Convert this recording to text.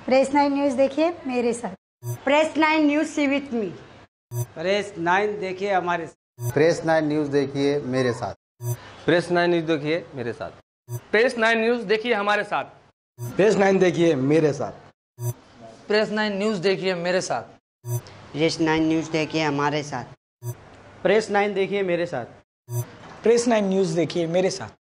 Press 9 news देखिए मेरे साथ। Press 9 news see with me. Press 9 देखिए हमारे साथ। प्रेस 9 न्यूज़ देखिए मेरे साथ। प्रेस 9 न्यूज़ देखिए मेरे साथ। प्रेस 9 न्यूज़ देखिए हमारे साथ। प्रेस 9 देखिए मेरे साथ। प्रेस 9 न्यूज़ देखिए मेरे साथ। प्रेस 9 न्यूज़ देखिए हमारे साथ। प्रेस 9 देखिए मेरे साथ। प्रेस 9 न्यूज़ देखिए मेरे साथ।